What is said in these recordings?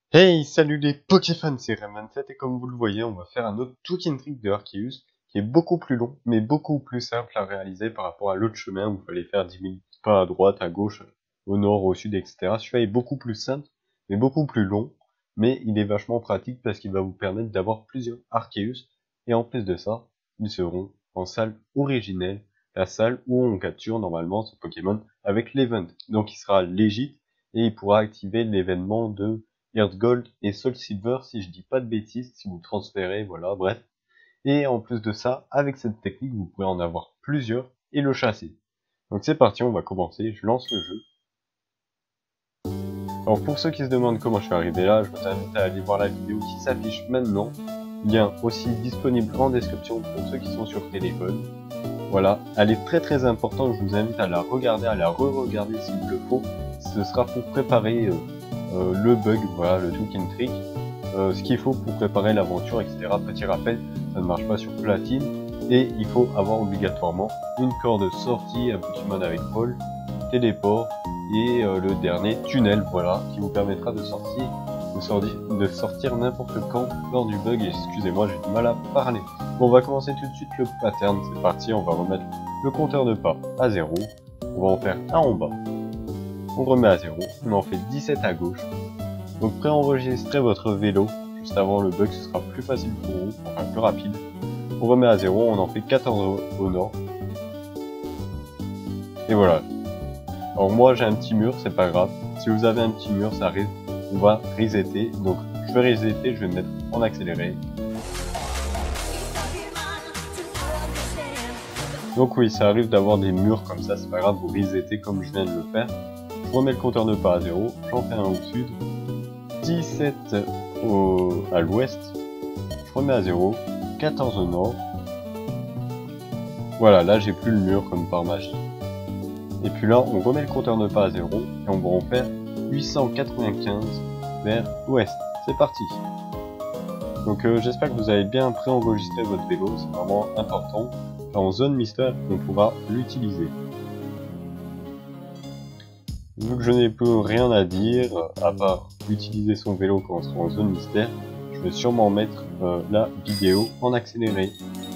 Hey, salut les Pokéfans, c'est Rayman7 et comme vous le voyez, on va faire un autre Twin Trick de Arceus qui est beaucoup plus long, mais beaucoup plus simple à réaliser par rapport à l'autre chemin où il fallait faire 10 000 pas à droite, à gauche, au nord, au sud, etc. Celui-là est beaucoup plus simple, mais beaucoup plus long, mais il est vachement pratique parce qu'il va vous permettre d'avoir plusieurs Arceus et en plus de ça, ils seront en salle originelle, la salle où on capture normalement ce Pokémon avec l'event. Donc il sera legit et il pourra activer l'événement de Earth Gold et Soul Silver si je dis pas de bêtises, si vous transférez, voilà, bref. Et en plus de ça, avec cette technique, vous pouvez en avoir plusieurs et le chasser. Donc c'est parti, on va commencer, je lance le jeu. Alors pour ceux qui se demandent comment je suis arrivé là, je vous invite à aller voir la vidéo qui s'affiche maintenant. Lien aussi disponible en description pour ceux qui sont sur téléphone. Voilà, elle est très importante, je vous invite à la regarder, à la re-regarder s'il le faut. Ce sera pour préparer le bug, voilà, le Twin Trick, ce qu'il faut pour préparer l'aventure, etc. Petit rappel, ça ne marche pas sur platine, et il faut avoir obligatoirement une corde sortie, un Pokémon avec Paul, téléport, et le dernier tunnel, voilà, qui vous permettra de sortir n'importe quand lors du bug. Excusez-moi, j'ai du mal à parler. Bon, on va commencer tout de suite le pattern, c'est parti, on va remettre le compteur de pas à 0, on va en faire un en bas, on remet à 0, on en fait 17 à gauche. Donc préenregistrez votre vélo juste avant le bug, ce sera plus facile pour vous, enfin plus rapide. On remet à 0, on en fait 14 au nord. Et voilà. Alors moi j'ai un petit mur, c'est pas grave. Si vous avez un petit mur, ça arrive, on va resetter. Donc je vais resetter, je vais me mettre en accéléré. Donc oui, ça arrive d'avoir des murs comme ça, c'est pas grave, vous resettez comme je viens de le faire. Je remets le compteur de pas à 0, j'en fais un au sud. 17 à l'ouest, je remets à 0, 14 au nord. Voilà, là j'ai plus le mur comme par magie. Et puis là, on remet le compteur de pas à 0 et on va en faire 895 vers l'ouest. C'est parti. Donc j'espère que vous avez bien préenregistré votre vélo, c'est vraiment important. En zone mystère, on pourra l'utiliser. Vu que je n'ai plus rien à dire, à part utiliser son vélo quand on sera en zone mystère, je vais sûrement mettre la vidéo en accéléré.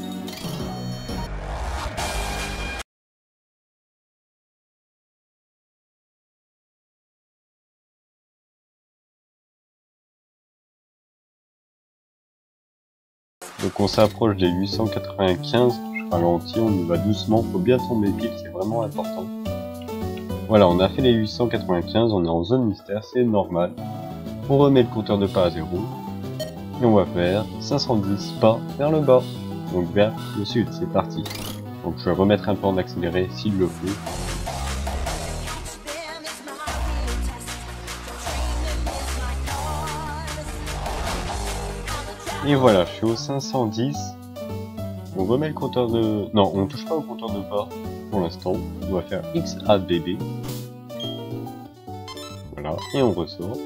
Donc on s'approche des 895, je ralentis, on y va doucement, faut bien tomber pile, c'est vraiment important. Voilà, on a fait les 895, on est en zone mystère, c'est normal. On remet le compteur de pas à 0. Et on va faire 510 pas vers le bas, donc vers le sud, c'est parti. Donc je vais remettre un peu en accéléré s'il le faut. Et voilà, je suis au 510. On remet le compteur de... Non, on touche pas au compteur de pas pour l'instant. On va faire XABB. Voilà, et on ressort.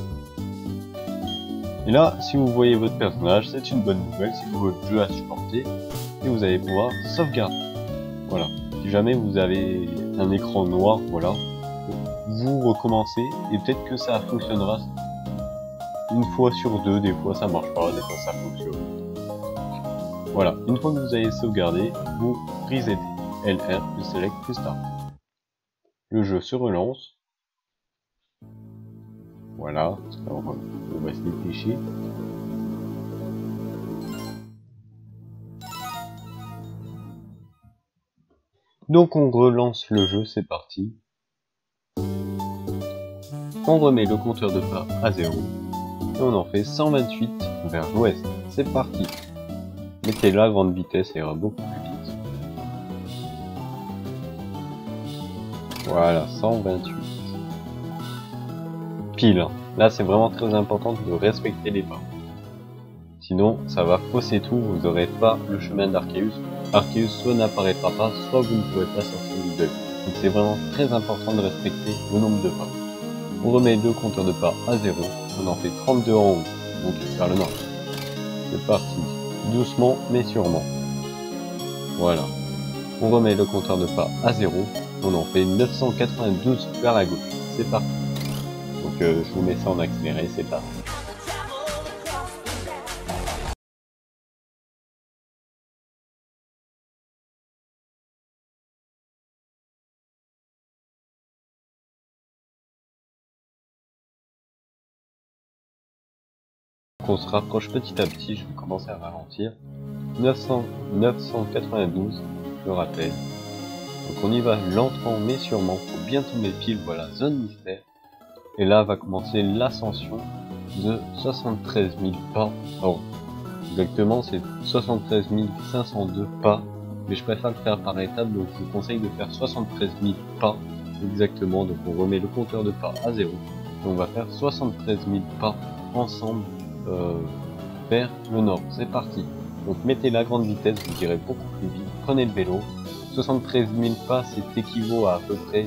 Et là, si vous voyez votre personnage, c'est une bonne nouvelle, c'est que votre jeu a supporté et vous allez pouvoir sauvegarder. Voilà. Si jamais vous avez un écran noir, voilà, vous recommencez et peut-être que ça fonctionnera une fois sur deux, des fois ça marche pas, des fois ça fonctionne. Voilà, une fois que vous avez sauvegardé, vous resettez LR plus select plus start. Le jeu se relance. Voilà, on va se dépêcher. Donc on relance le jeu, c'est parti. On remet le compteur de pas à 0. Et on en fait 128 vers l'ouest. C'est parti. Mettez-la à grande vitesse, ça ira beaucoup plus vite. Voilà, 128. Pile. Là, c'est vraiment très important de respecter les pas. Sinon, ça va fausser tout, vous n'aurez pas le chemin d'Arceus. Arceus soit n'apparaîtra pas, soit vous ne pourrez pas sortir du bug. Donc c'est vraiment très important de respecter le nombre de pas. On remet le compteur de pas à 0, on en fait 32 en haut, donc vers le nord. C'est parti, doucement mais sûrement. Voilà. On remet le compteur de pas à 0, on en fait 992 vers la gauche. C'est parti. Donc je vous mets ça en accéléré, c'est parti. qu'on se rapproche petit à petit, je vais commencer à ralentir. 992, je le rappelle. Donc on y va lentement mais sûrement, faut bien tomber pile, voilà, zone mystère. Et là va commencer l'ascension de 73 000 pas. Oh, exactement c'est 73 502 pas, mais je préfère le faire par étapes, donc je vous conseille de faire 73 000 pas exactement. Donc on remet le compteur de pas à 0, et on va faire 73 000 pas ensemble vers le nord. C'est parti. Donc mettez la grande vitesse, vous irez beaucoup plus vite, prenez le vélo. 73 000 pas, c'est équivaut à peu près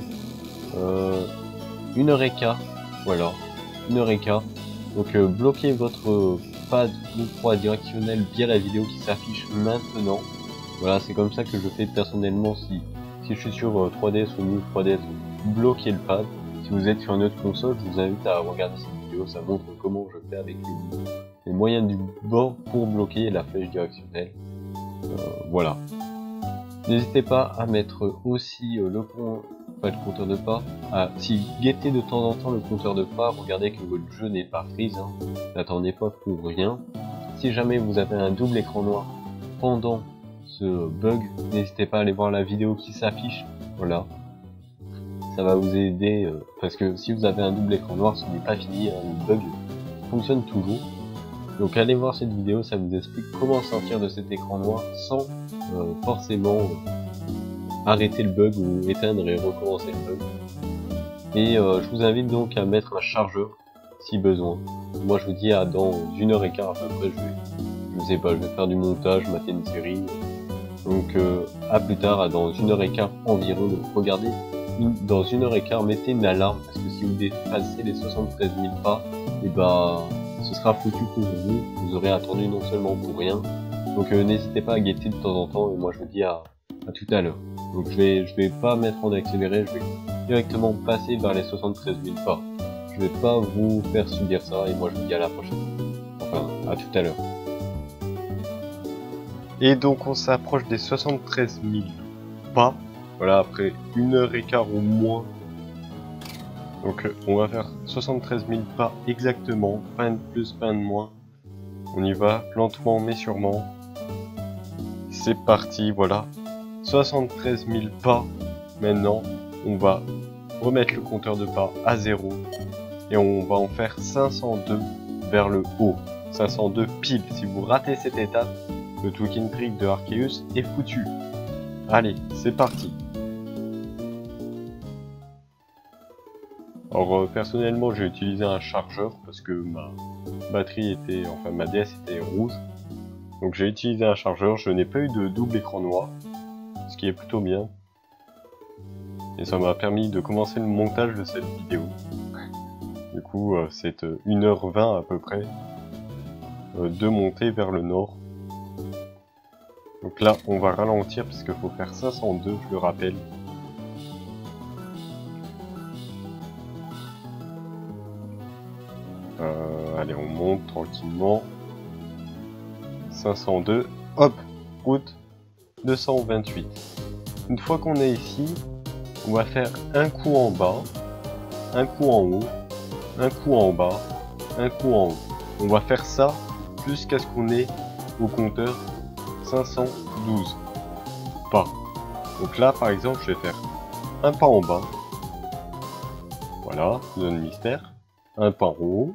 1h15, voilà, 1h15. Donc bloquez votre pad ou 3 directionnel via la vidéo qui s'affiche maintenant. Voilà, c'est comme ça que je fais personnellement si je suis sur 3DS ou New 3DS, bloquez le pad. Si vous êtes sur une autre console, je vous invite à regarder cette vidéo, ça montre comment je fais avec les moyens du bord pour bloquer la flèche directionnelle. Voilà. N'hésitez pas à mettre aussi le compteur de pas. Si guettez de temps en temps le compteur de pas, regardez que votre jeu n'est pas freeze, hein. N'attendez pas pour rien. Si jamais vous avez un double écran noir pendant ce bug, n'hésitez pas à aller voir la vidéo qui s'affiche. Voilà. Ça va vous aider, parce que si vous avez un double écran noir, ce n'est pas fini, hein, le bug fonctionne toujours. Donc allez voir cette vidéo, ça vous explique comment sortir de cet écran noir sans forcément arrêter le bug ou éteindre et recommencer le bug. Et je vous invite donc à mettre un chargeur si besoin. Moi je vous dis à dans 1h15 à peu près, je sais pas, je vais faire du montage, mater une série. Donc à plus tard, à dans 1h15 environ. Donc regardez, dans 1h15 mettez une alarme, parce que si vous dépassez les 73 000 pas, et bah ce sera foutu pour vous, vous aurez attendu non seulement pour rien. Donc n'hésitez pas à guetter de temps en temps, et moi je vous dis à tout à l'heure. Donc je vais pas mettre en accéléré, je vais directement passer vers les 73 000 pas. Je vais pas vous faire subir ça, et moi je vous dis à la prochaine. Enfin, à tout à l'heure. Et donc on s'approche des 73 000 pas. Voilà, après 1h15 ou moins. Donc on va faire 73 000 pas exactement, pas un de plus, pas un de moins. On y va lentement mais sûrement. C'est parti, voilà. 73 000 pas. Maintenant, on va remettre le compteur de pas à 0. Et on va en faire 502 vers le haut. 502 pile. Si vous ratez cette étape, le Talking Trick de Arceus est foutu. Allez, c'est parti. Alors personnellement j'ai utilisé un chargeur parce que ma batterie était, enfin ma DS était rouge. Donc j'ai utilisé un chargeur, je n'ai pas eu de double écran noir, ce qui est plutôt bien. Et ça m'a permis de commencer le montage de cette vidéo. Du coup c'est 1h20 à peu près de monter vers le nord. Donc là on va ralentir parce qu'il faut faire 502, je le rappelle. Allez, on monte tranquillement. 502, hop, route 228. Une fois qu'on est ici, on va faire un coup en bas, un coup en haut, un coup en bas, un coup en haut. On va faire ça jusqu'à ce qu'on ait au compteur 512 pas. Donc là, par exemple, je vais faire un pas en bas. Voilà, zone mystère. Un pas en haut.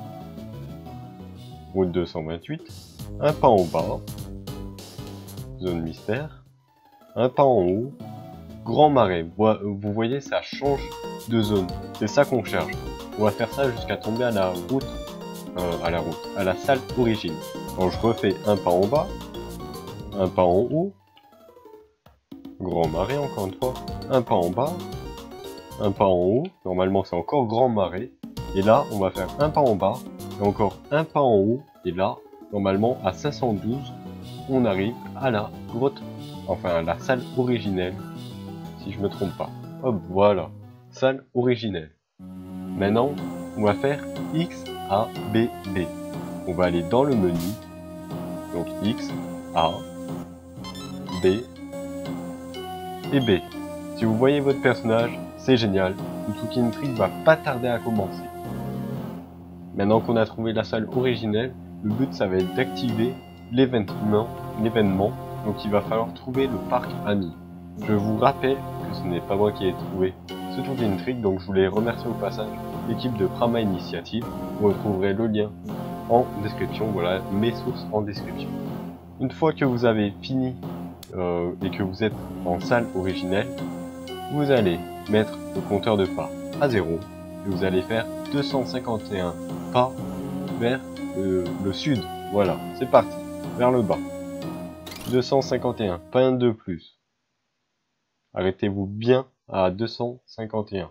Route 228, un pas en bas, zone mystère, un pas en haut, grand marais. Vous voyez, ça change de zone. C'est ça qu'on cherche. On va faire ça jusqu'à tomber à la route, à la salle origine. Alors je refais un pas en bas, un pas en haut, grand marais encore une fois, un pas en bas, un pas en haut. Normalement c'est encore grand marais. Et là, on va faire un pas en bas. Et encore un pas en haut, et là, normalement, à 512, on arrive à la grotte, enfin à la salle originelle, si je me trompe pas. Hop, voilà, salle originelle. Maintenant, on va faire X, A, B, B. On va aller dans le menu, donc X, A, B et B. Si vous voyez votre personnage, c'est génial, le Talking Trick va pas tarder à commencer. Maintenant qu'on a trouvé la salle originelle, le but ça va être d'activer l'événement, donc il va falloir trouver le parc ami. Je vous rappelle que ce n'est pas moi qui ai trouvé ce Token Trick, donc je voulais remercier au passage l'équipe de Prama Initiative. Vous retrouverez le lien en description, voilà mes sources en description. Une fois que vous avez fini et que vous êtes en salle originelle, vous allez mettre le compteur de pas à 0 et vous allez faire 251 pas vers le sud. Voilà, c'est parti, vers le bas. 251, pas un de plus. Arrêtez-vous bien à 251.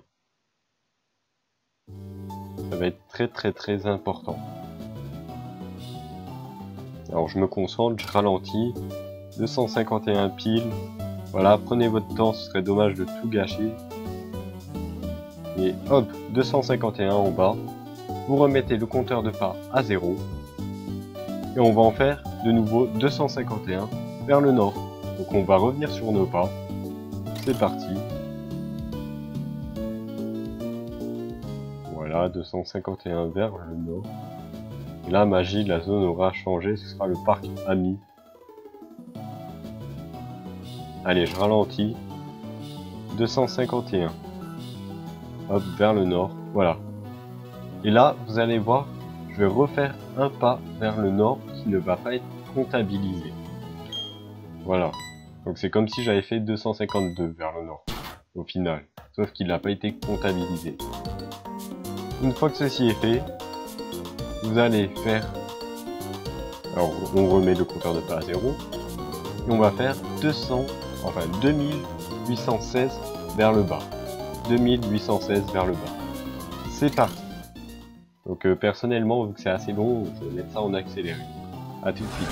Ça va être très important. Alors je me concentre, je ralentis. 251 piles. Voilà, prenez votre temps, ce serait dommage de tout gâcher. Et hop, 251 en bas. Vous remettez le compteur de pas à 0. Et on va en faire de nouveau 251 vers le nord. Donc on va revenir sur nos pas. C'est parti. Voilà, 251 vers le nord. Et là, magie, la zone aura changé, ce sera le parc ami. Allez, je ralentis. 251. Hop, vers le nord, voilà. Et là, vous allez voir, je vais refaire un pas vers le nord qui ne va pas être comptabilisé. Voilà. Donc c'est comme si j'avais fait 252 vers le nord, au final. Sauf qu'il n'a pas été comptabilisé. Une fois que ceci est fait, vous allez faire... Alors, on remet le compteur de pas à 0. Et on va faire 2816 vers le bas. 2816 vers le bas. C'est parti. Donc personnellement, vu que c'est assez long, je vais mettre ça en accéléré. A tout de suite.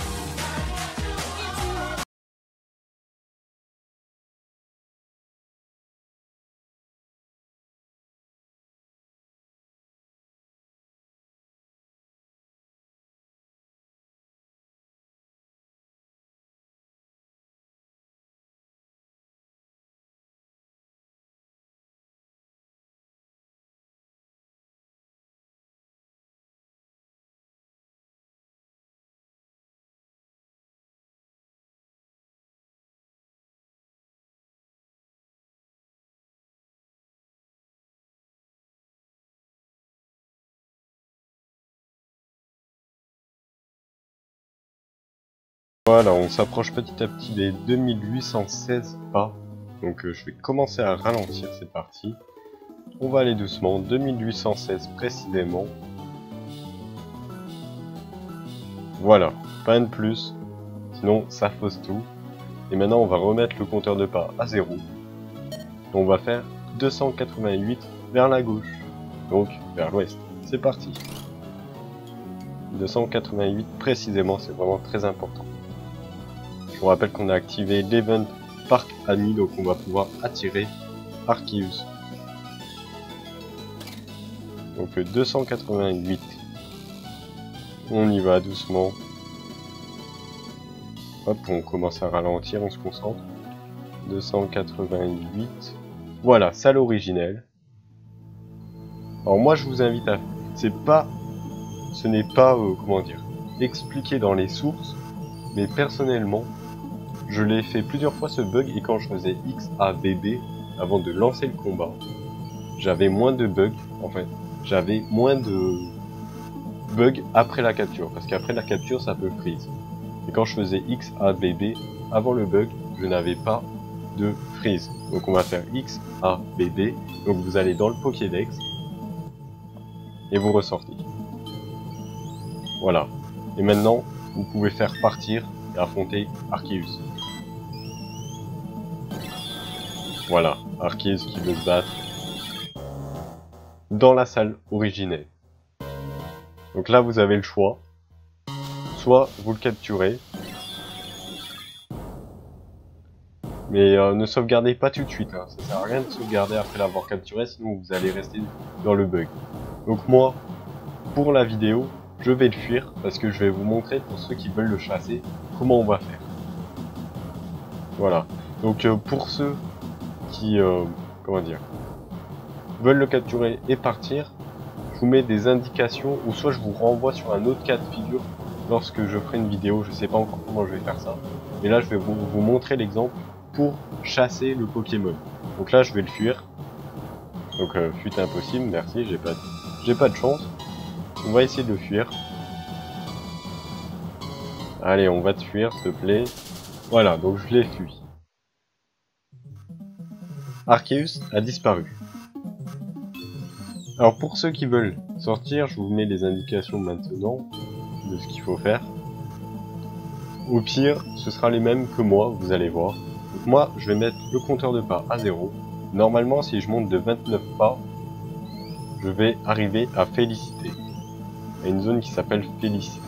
Voilà, on s'approche petit à petit des 2816 pas. Donc je vais commencer à ralentir, c'est parti. On va aller doucement, 2816 précisément. Voilà, pas un de plus, sinon ça fausse tout. Et maintenant on va remettre le compteur de pas à 0. On va faire 288 vers la gauche, donc vers l'ouest. C'est parti. 288 précisément, c'est vraiment très important. Je vous rappelle qu'on a activé l'event Parc Ami, donc on va pouvoir attirer Arceus. Donc 288. On y va doucement. Hop, on commence à ralentir, on se concentre. 288. Voilà, salle originelle. Alors moi je vous invite à... ce n'est pas, comment dire, expliqué dans les sources, mais personnellement, je l'ai fait plusieurs fois ce bug et quand je faisais XABB, avant de lancer le combat, j'avais moins de bugs, en fait, j'avais moins de bugs après la capture, parce qu'après la capture ça peut freeze. Et quand je faisais XABB, avant le bug, je n'avais pas de freeze. Donc on va faire XABB, donc vous allez dans le Pokédex, et vous ressortez. Voilà. Et maintenant, vous pouvez faire partir et affronter Arceus. Voilà, Arceus qui veut se battre dans la salle originelle. Donc là, vous avez le choix. Soit vous le capturez, mais ne sauvegardez pas tout de suite. Hein. Ça sert à rien de sauvegarder après l'avoir capturé, sinon vous allez rester dans le bug. Donc moi, pour la vidéo, je vais le fuir parce que je vais vous montrer pour ceux qui veulent le chasser comment on va faire. Voilà. Donc pour ceux qui comment dire veulent le capturer et partir, je vous mets des indications ou soit je vous renvoie sur un autre cas de figure lorsque je ferai une vidéo, je sais pas encore comment je vais faire ça, mais là je vais vous montrer l'exemple pour chasser le Pokémon. Donc là je vais le fuir. Donc fuite impossible, merci, j'ai pas de chance. On va essayer de le fuir. Allez, on va te fuir, s'il te plaît. Voilà, donc je l'ai fui. Arceus a disparu. Alors pour ceux qui veulent sortir, je vous mets les indications maintenant de ce qu'il faut faire. Au pire, ce sera les mêmes que moi, vous allez voir. Donc moi, je vais mettre le compteur de pas à 0. Normalement, si je monte de 29 pas, je vais arriver à Félicité. À une zone qui s'appelle Félicité.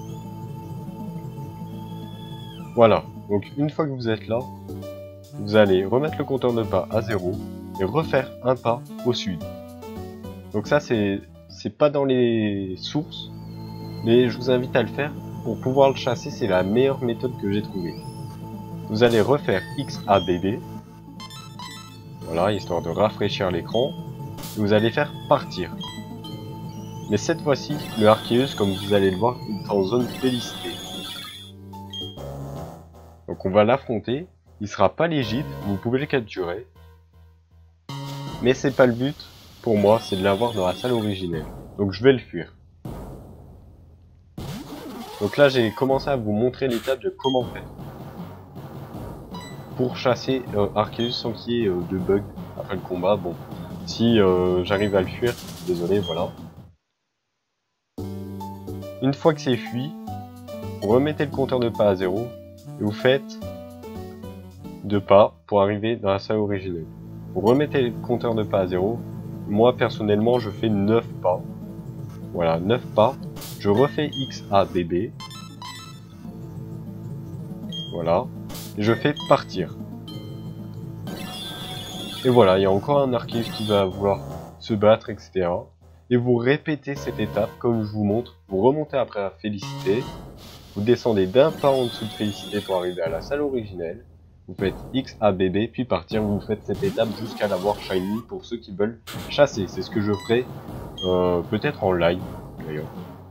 Voilà, donc une fois que vous êtes là, vous allez remettre le compteur de pas à 0 et refaire un pas au sud. Donc ça c'est pas dans les sources, mais je vous invite à le faire. Pour pouvoir le chasser, c'est la meilleure méthode que j'ai trouvée. Vous allez refaire XABB, voilà, histoire de rafraîchir l'écran, et vous allez faire partir. Mais cette fois-ci, le Arceus, comme vous allez le voir, est en zone Félicité. Donc on va l'affronter, il sera pas légitime, vous pouvez le capturer. Mais c'est pas le but, pour moi, c'est de l'avoir dans la salle originelle. Donc je vais le fuir. Donc là j'ai commencé à vous montrer l'étape de comment faire. Pour chasser Arceus sans qu'il y ait de bug après le combat. Bon, si j'arrive à le fuir, désolé, voilà. Une fois que c'est fui, vous remettez le compteur de pas à 0 et vous faites 2 pas pour arriver dans la salle originelle. Vous remettez le compteur de pas à 0. Moi personnellement je fais 9 pas. Voilà, 9 pas. Je refais XABB. Voilà. Et je fais partir. Et voilà, il y a encore un Arceus qui va vouloir se battre, etc. Et vous répétez cette étape comme je vous montre. Vous remontez après à Félicité. Vous descendez d'un pas en dessous de Félicité pour arriver à la salle originelle. Vous faites XABB, puis partir. Vous faites cette étape jusqu'à l'avoir shiny pour ceux qui veulent chasser. C'est ce que je ferai peut-être en live d'ailleurs.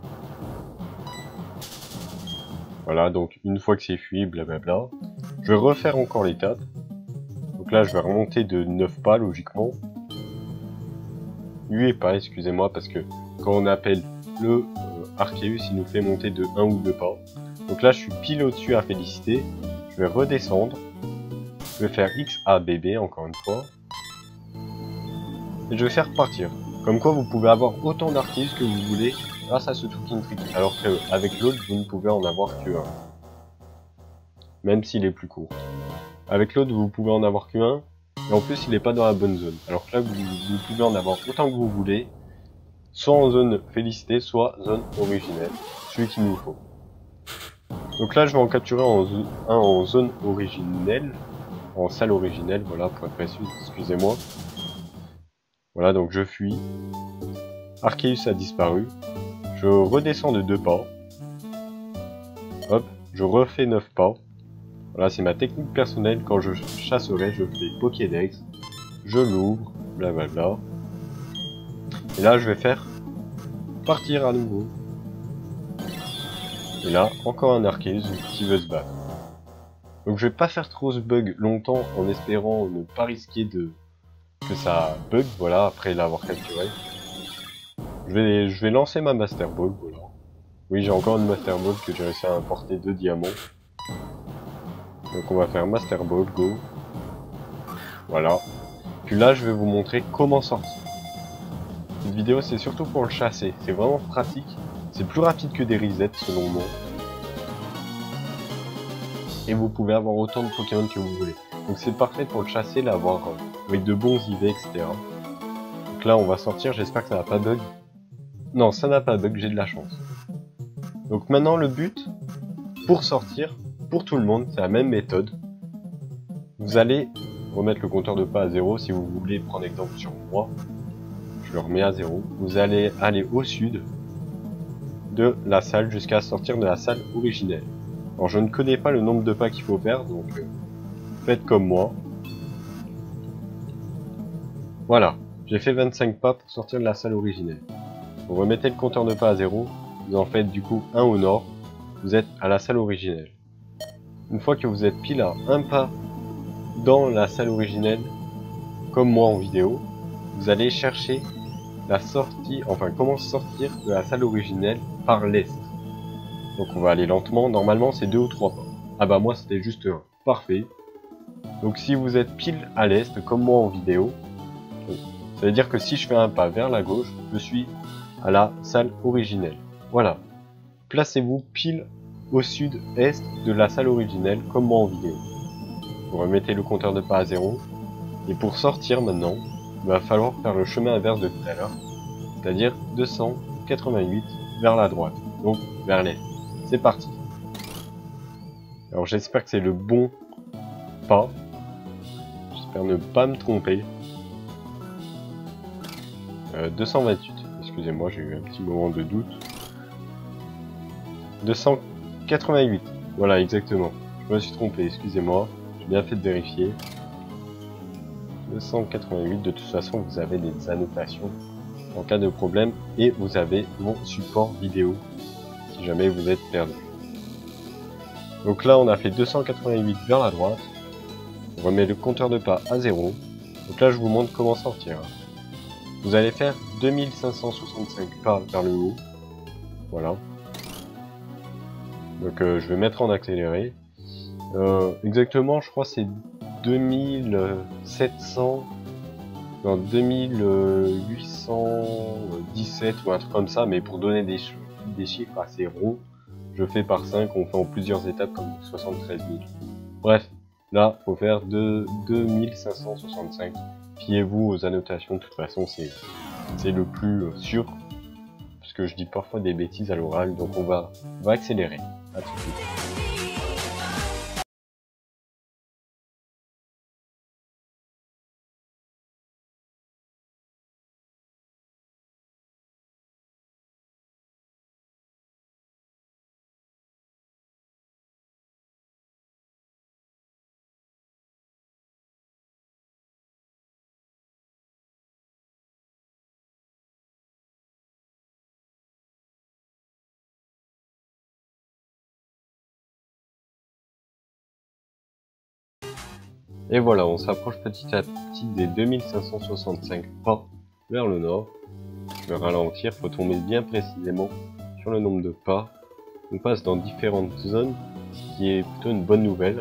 Voilà, donc une fois que c'est fui, blablabla. Je vais refaire encore l'étape. Donc là, je vais remonter de 9 pas, logiquement. 8 pas, excusez-moi, parce que quand on appelle le Arceus, il nous fait monter de 1 ou 2 pas. Donc là, je suis pile au-dessus à Félicité. Je vais redescendre. Je vais faire XABB, encore une fois. Et je vais faire partir. Comme quoi, vous pouvez avoir autant d'Arceus que vous voulez grâce à ce Talking Trick. Alors qu'avec l'autre, vous ne pouvez en avoir que 1. Même s'il est plus court. Avec l'autre, vous pouvez en avoir que 1. Et en plus, il n'est pas dans la bonne zone. Alors que là, vous pouvez en avoir autant que vous voulez. Soit en zone Félicité, soit zone originelle. Celui qu'il nous faut. Donc là, je vais en capturer un en zone originelle. En salle originelle, voilà, pour être précis, excusez-moi. Voilà, donc je fuis. Arceus a disparu. Je redescends de 2 pas. Hop, je refais 9 pas. Voilà, c'est ma technique personnelle. Quand je chasserai, je fais Pokédex. Je l'ouvre, blablabla. Et là, je vais faire partir à nouveau. Et là, encore un Arceus qui veut se battre. Donc je vais pas faire trop ce bug longtemps en espérant ne pas risquer que ça bug, voilà, après l'avoir capturé. Je vais lancer ma Master Ball, voilà. Oui, j'ai encore une Master Ball que j'ai réussi à importer 2 diamants. Donc on va faire Master Ball, go. Voilà. Puis là, je vais vous montrer comment sortir. Cette vidéo, c'est surtout pour le chasser. C'est vraiment pratique. C'est plus rapide que des resets, selon moi. Et vous pouvez avoir autant de Pokémon que vous voulez. Donc c'est parfait pour le chasser, l'avoir avec de bons IV, etc. Donc là, on va sortir. J'espère que ça n'a pas bug. Non, ça n'a pas bug, j'ai de la chance. Donc maintenant, le but, pour sortir, pour tout le monde, c'est la même méthode. Vous allez remettre le compteur de pas à 0 si vous voulez prendre exemple sur moi. Je le remets à 0. Vous allez aller au sud de la salle jusqu'à sortir de la salle originelle. Alors je ne connais pas le nombre de pas qu'il faut faire, donc faites comme moi. Voilà, j'ai fait 25 pas pour sortir de la salle originelle. Vous remettez le compteur de pas à 0, vous en faites du coup un au nord, vous êtes à la salle originelle. Une fois que vous êtes pile à un pas dans la salle originelle, comme moi en vidéo, vous allez chercher la sortie, enfin comment sortir de la salle originelle par l'est. Donc on va aller lentement, normalement c'est 2 ou 3 pas. Ah bah moi c'était juste un, parfait. Donc si vous êtes pile à l'est, comme moi en vidéo, ça veut dire que si je fais un pas vers la gauche, je suis à la salle originelle. Voilà. Placez-vous pile au sud-est de la salle originelle, comme moi en vidéo. Vous remettez le compteur de pas à 0. Et pour sortir maintenant, il va falloir faire le chemin inverse de tout à l'heure, c'est-à-dire 288 vers la droite, donc vers l'est. C'est parti. Alors j'espère que c'est le bon pas. J'espère ne pas me tromper. 228, excusez-moi, j'ai eu un petit moment de doute. 288, voilà exactement. Je me suis trompé, excusez-moi. J'ai bien fait de vérifier. 288, de toute façon vous avez des annotations en cas de problème et vous avez mon support vidéo si jamais vous êtes perdu. Donc là on a fait 288 vers la droite, on remet le compteur de pas à 0. Donc là je vous montre comment sortir. Vous allez faire 2565 pas vers le haut, voilà. Donc je vais mettre en accéléré. Exactement je crois c'est 2700, non 2817 ou un truc comme ça, mais pour donner des chiffres assez ronds, je fais par 5, on fait en plusieurs étapes comme 73 000. Bref, là faut faire de 2565. Fiez-vous aux annotations, de toute façon c'est le plus sûr, puisque je dis parfois des bêtises à l'oral, donc on va accélérer. À tout de suite. Et voilà, on s'approche petit à petit des 2565 pas vers le nord. Je vais ralentir, faut tomber bien précisément sur le nombre de pas. On passe dans différentes zones, ce qui est plutôt une bonne nouvelle.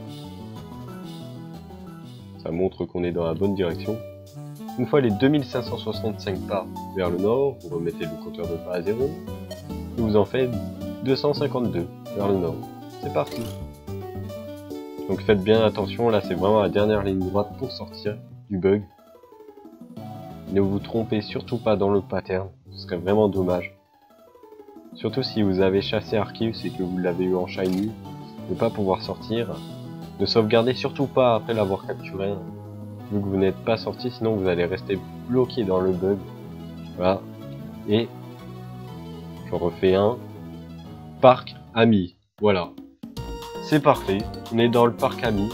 Ça montre qu'on est dans la bonne direction. Une fois les 2565 pas vers le nord, vous remettez le compteur de pas à 0. Et vous en faites 252 vers le nord. C'est parti. Donc faites bien attention, là c'est vraiment la dernière ligne droite pour sortir du bug. Ne vous trompez surtout pas dans le pattern, ce serait vraiment dommage. Surtout si vous avez chassé Arceus et que vous l'avez eu en shiny, ne pas pouvoir sortir. Ne sauvegardez surtout pas après l'avoir capturé, vu que vous n'êtes pas sorti, sinon vous allez rester bloqué dans le bug. Voilà. Et je refais un parc ami. Voilà. C'est parfait, on est dans le parc ami.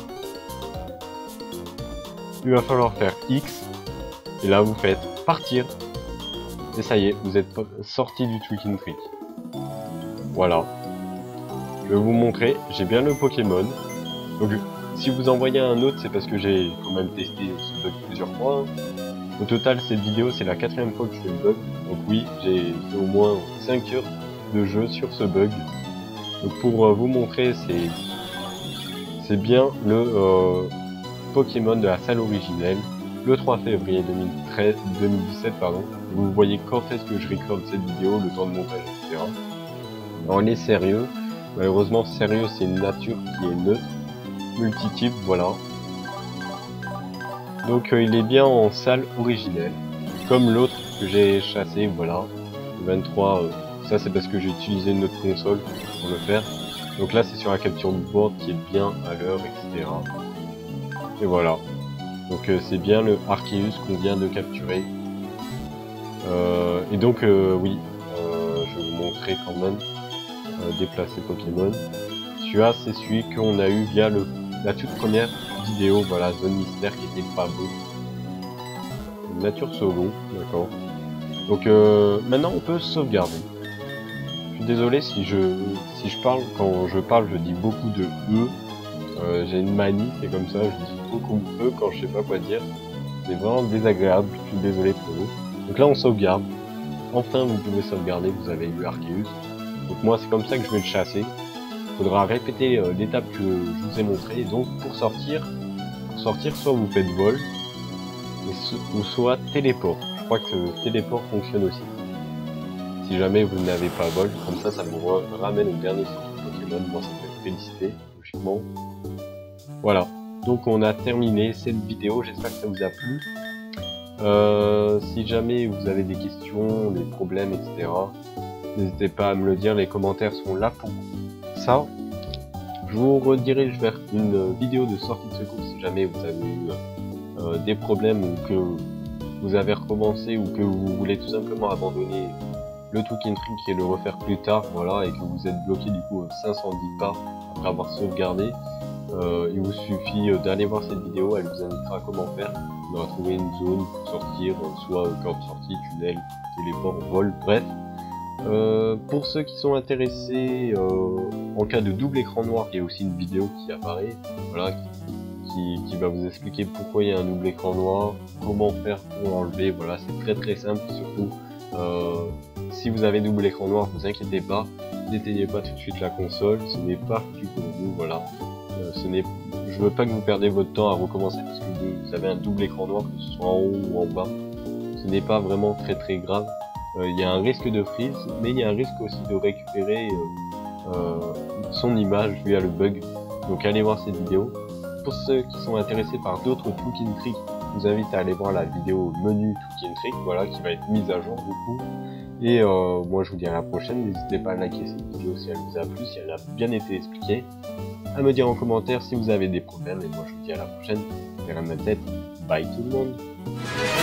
Il va falloir faire X. Et là vous faites partir. Et ça y est, vous êtes sorti du Tricking Trick. Voilà. Je vais vous montrer, j'ai bien le Pokémon. Donc si vous envoyez un autre, c'est parce que j'ai quand même testé ce bug plusieurs fois. Au total, cette vidéo, c'est la 4e fois que je fais le bug. Donc oui, j'ai fait au moins 5 heures de jeu sur ce bug. Donc pour vous montrer, c'est bien le Pokémon de la salle originelle, le 3 février 2017, pardon. Vous voyez quand est-ce que je recorde cette vidéo, le temps de montage, etc. Alors on est sérieux, malheureusement sérieux c'est une nature qui est neutre, multitype, voilà. Donc il est bien en salle originelle, comme l'autre que j'ai chassé, voilà. Le 23, ça c'est parce que j'ai utilisé une autre console pour le faire. Donc là c'est sur la capture de board qui est bien à l'heure, etc. Et voilà. Donc c'est bien le Arceus qu'on vient de capturer. Et donc oui, je vais vous montrer quand même déplacer Pokémon. Celui-là c'est celui qu'on a eu via la toute première vidéo, voilà, zone mystère qui était pas beau. Nature solo, d'accord. Donc maintenant on peut sauvegarder. suis désolé si je parle, quand je parle, je dis beaucoup de E. J'ai une manie, c'est comme ça, je dis beaucoup E quand je sais pas quoi dire. C'est vraiment désagréable, je suis désolé pour vous. Donc là, on sauvegarde. Enfin, vous pouvez sauvegarder, vous avez eu Arceus. Donc moi, c'est comme ça que je vais le chasser. Il faudra répéter l'étape que je vous ai montrée. Donc pour sortir, soit vous faites vol, ou soit téléport. Je crois que téléport fonctionne aussi. Si jamais vous n'avez pas vol, comme ça vous ramène au dernier centre Pokémon. Moi, ça me fait féliciter, logiquement. Voilà. Donc on a terminé cette vidéo, j'espère que ça vous a plu. Si jamais vous avez des questions, des problèmes, etc., n'hésitez pas à me le dire, les commentaires sont là pour ça. Je vous redirige vers une vidéo de sortie de secours si jamais vous avez eu des problèmes ou que vous avez recommencé ou que vous voulez tout simplement abandonner le Talking Trick et le refaire plus tard, voilà, et que vous êtes bloqué du coup 510 pas après avoir sauvegardé. Il vous suffit d'aller voir cette vidéo, elle vous indiquera comment faire. On va trouver une zone pour sortir, soit corde de sortie, tunnel, téléport, vol, bref. Pour ceux qui sont intéressés, en cas de double écran noir, il y a aussi une vidéo qui apparaît, voilà, qui va vous expliquer pourquoi il y a un double écran noir, comment faire pour l'enlever, voilà, c'est très simple, surtout si vous avez double écran noir, vous inquiétez pas, n'éteignez pas tout de suite la console, ce n'est pas foutu pour vous, voilà. Je veux pas que vous perdiez votre temps à recommencer parce que vous avez un double écran noir, que ce soit en haut ou en bas. Ce n'est pas vraiment très grave. Il y a un risque de freeze, mais il y a un risque aussi de récupérer son image via le bug. Donc allez voir cette vidéo. Pour ceux qui sont intéressés par d'autres Talking Trick, je vous invite à aller voir la vidéo menu Talking Trick, voilà, qui va être mise à jour du coup. Et moi je vous dis à la prochaine, n'hésitez pas à liker cette vidéo si elle vous a plu, si elle a bien été expliquée. À me dire en commentaire si vous avez des problèmes, et moi je vous dis à la prochaine. Derrière ma tête, bye tout le monde.